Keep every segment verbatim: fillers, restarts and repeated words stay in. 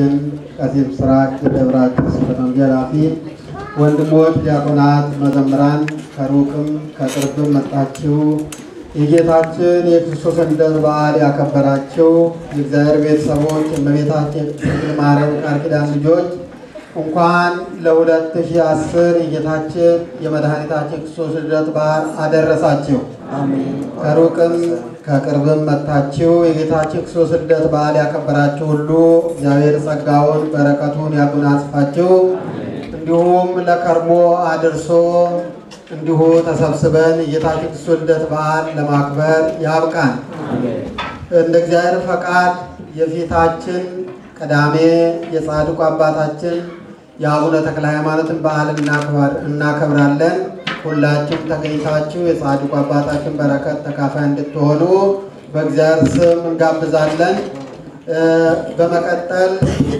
ቀሲስ ስራክ ደብራች ስለመንገራፊ ወንድሞች ዲያቆናት መዘምራን ከሩቅም ከቅርብም መጣችሁ የጌታችን የክርስቶስን ልደት በዓል ያከበራችሁ የእግዚአብሔር ቤተሰቦች እመቤታችን ድንግል ማርያም ቃል ኪዳን ልጆች እንኳን ለሁለት ሺህ አስር የጌታችን የመድኃኒታችን ክርስቶስ ልደት በዓል አደረሳችሁ። አሜን። ከሩቅም ከቅርብም መጣችሁ የጌታችን ክርስቶስ ልደት በዓል ያከበራችሁ ሁሉ እግዚአብሔር ጸጋውን በረከቱን ያጎናጽፋችሁ። እንዲሁም ለከርሞ አድርሶ እንዲሁ ተሰብስበን የጌታችን ክርስቶስ ልደት በዓል ለማክበር ያብቃን። እንደ እግዚአብሔር ፈቃድ የፊታችን ቅዳሜ የጻድቁ አባታችን የአቡነ ተክለ ሃይማኖትን በዓል እናከብራለን። ሁላችሁም ተገኝታችሁ የጻድቁ አባታችን በረከት ተካፋይ እንድትሆኑ በእግዚአብሔር ስም እንጋብዛለን። በመቀጠል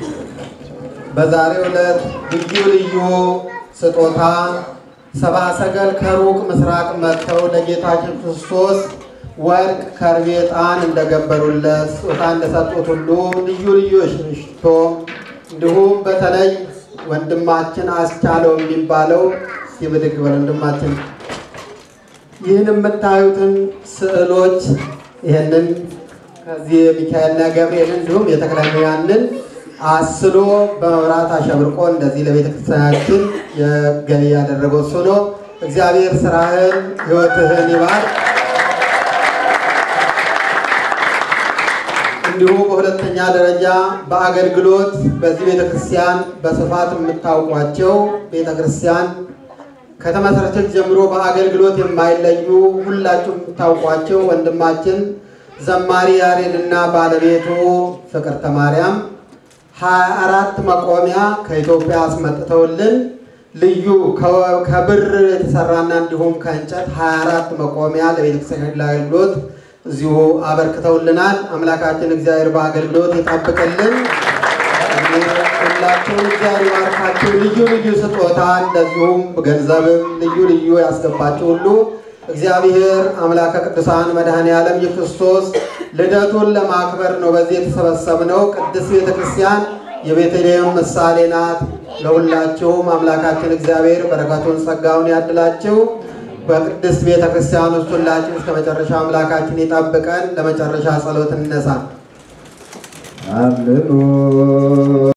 በዛሬው ዕለት ልዩ ልዩ ስጦታ ሰብአ ሰገል ከሩቅ ምስራቅ መጥተው ለጌታችን ክርስቶስ ወርቅ ከርቤ ዕጣን እንደገበሩለት ስጦታ እንደሰጡት ሁሉ ልዩ ልዩ ሽቶ እንዲሁም በተለይ ወንድማችን አስቻለው የሚባለው ሲብድግ ወንድማችን ይህን የምታዩትን ስዕሎች ይሄንን ከዚህ ሚካኤልና ገብርኤል እንዲሁም የተክለኛንን አስሎ በመብራት አሸብርቆ እንደዚህ ለቤተክርስቲያናችን የገቢ ያደረገው እሱ ነው። እግዚአብሔር ስራህን ሕይወትህን ይባርክ። እንዲሁ በሁለተኛ ደረጃ በአገልግሎት በዚህ ቤተክርስቲያን በስፋት የምታውቋቸው ቤተክርስቲያን ከተመሰረተች ጀምሮ በአገልግሎት የማይለዩ ሁላችሁም የምታውቋቸው ወንድማችን ዘማሪ ያሬድና ባለቤቱ ፍቅርተ ማርያም ሀያ አራት መቆሚያ ከኢትዮጵያ አስመጥተውልን ልዩ ከብር የተሰራና እንዲሁም ከእንጨት ሀያ አራት መቆሚያ ለቤተክርስቲያን አገልግሎት እዚሁ አበርክተውልናል። አምላካችን እግዚአብሔር በአገልግሎት ይጠብቅልን። ሁላችሁም እግዚአብሔር ይባርካችሁ። ልዩ ልዩ ስጦታ እንደዚሁም ገንዘብም ልዩ ልዩ ያስገባችሁ ሁሉ እግዚአብሔር አምላከ ቅዱሳን መድኃኔዓለም የክርስቶስ ልደቱን ለማክበር ነው በዚህ የተሰበሰብነው። ቅድስት ቤተክርስቲያን የቤተልሔም ምሳሌ ናት። ለሁላችሁም አምላካችን እግዚአብሔር በረከቱን ጸጋውን ያድላችሁ። በቅድስት ቤተክርስቲያን ውስጥ ሁላችን እስከ መጨረሻ አምላካችን ይጠብቀን። ለመጨረሻ ጸሎት እንነሳ። አሜን።